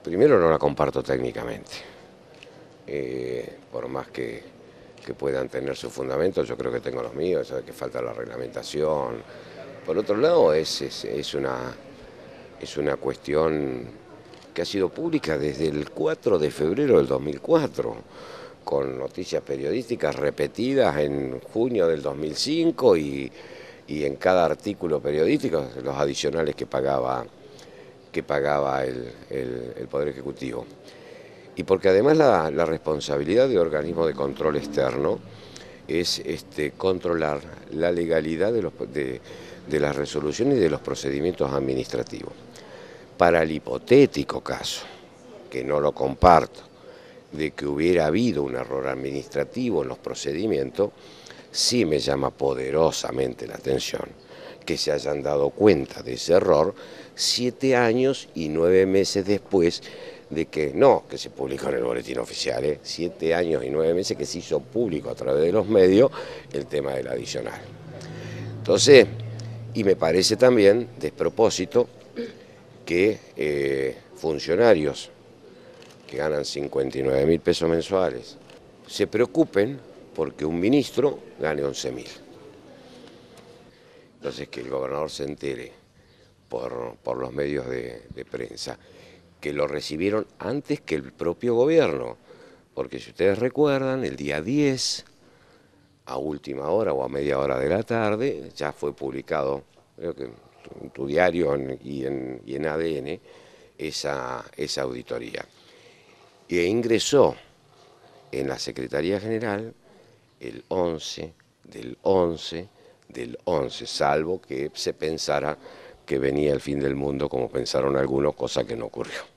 Primero no la comparto técnicamente, por más que puedan tener sus fundamentos, yo creo que tengo los míos, eso de que falta la reglamentación. Por otro lado, es una cuestión que ha sido pública desde el 4 de febrero del 2004, con noticias periodísticas repetidas en junio del 2005 y en cada artículo periodístico los adicionales que pagaba el Poder Ejecutivo. Y porque además la responsabilidad de organismos de control externo es controlar la legalidad de las resoluciones y de los procedimientos administrativos. Para el hipotético caso, que no lo comparto, de que hubiera habido un error administrativo en los procedimientos, sí me llama poderosamente la atención que se hayan dado cuenta de ese error 7 años y 9 meses después de que se publicó en el boletín oficial, 7 años y 9 meses que se hizo público a través de los medios el tema del adicional. Entonces, y me parece también despropósito que funcionarios que ganan 59.000 pesos mensuales se preocupen porque un ministro gane 11.000. Entonces, que el gobernador se entere por los medios de prensa que lo recibieron antes que el propio gobierno, porque si ustedes recuerdan, el día 10, a última hora o a media hora de la tarde, ya fue publicado, creo que en tu diario y en ADN, esa auditoría. E ingresó en la Secretaría General el 11 del 11 del 11, salvo que se pensara que venía el fin del mundo, como pensaron algunos, cosa que no ocurrió.